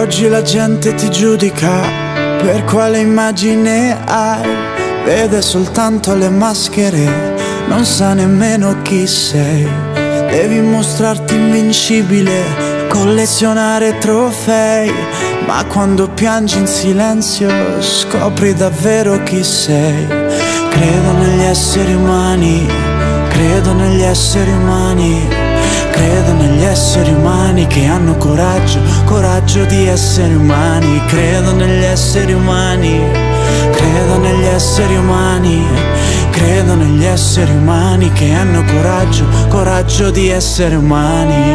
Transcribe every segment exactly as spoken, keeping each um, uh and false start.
Oggi la gente ti giudica per quale immagine hai, vede soltanto le maschere, non sa nemmeno chi sei. Devi mostrarti invincibile, collezionare trofei, ma quando piangi in silenzio scopri davvero chi sei. Credo negli esseri umani, credo negli esseri umani, credo negli esseri umani che hanno coraggio, coraggio di essere umani. Credo negli esseri umani, credo negli esseri umani, credo negli esseri umani che hanno coraggio, coraggio di essere umani.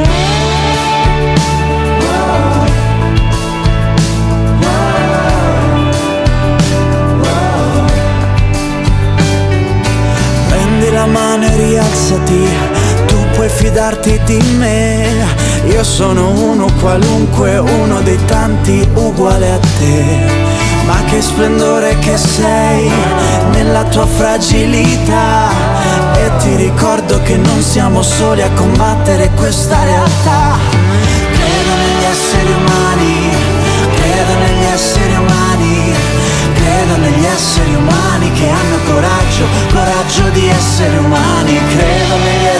Prendi la mano e rialzati, tu puoi fidarti di me. Io sono uno qualunque, uno dei tanti uguale a te. Ma che splendore che sei nella tua fragilità, e ti ricordo che non siamo soli a combattere questa realtà. Credo negli esseri umani, credo negli esseri umani, credo negli esseri umani che hanno coraggio, coraggio di essere umani. Credo negli